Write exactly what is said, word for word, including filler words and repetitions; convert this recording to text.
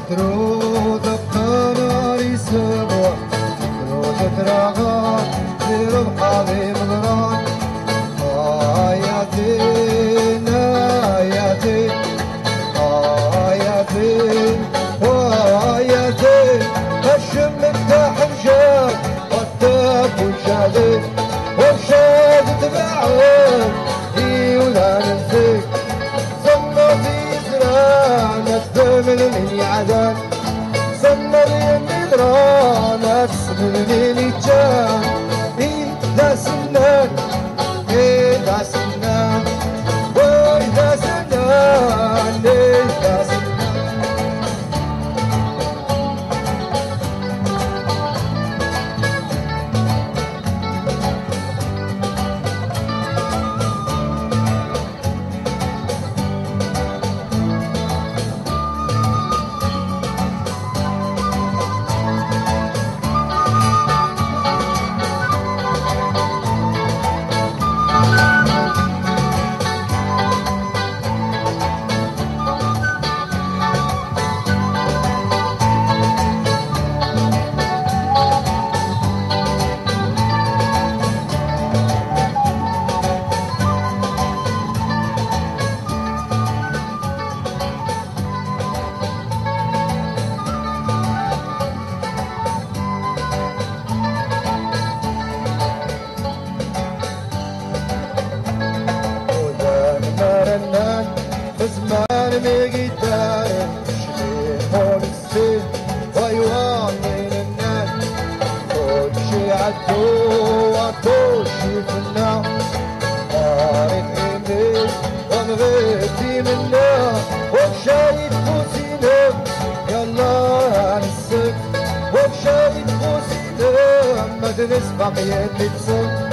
ترود بقناري سبوع ترود تراغا لرب حبيب غران آياتين آياتين آياتين وآياتين هشم مفتاح مشاك والتاب والشهدين والشهد تبعهم ولا ننسيك صمتي زرانة من من عدن صمري الندران نفس من من جان إذا سنان إذا سنان وإذا سنان إذا سنان زمان مقدار شبيهون السن ويواطن الناس كل شي عدو وكل شي فينا عارف إيميل ونغيتي منا وشايف فوزينا يلا نسك وشايف فوزينا ما تنسبق يدي تسك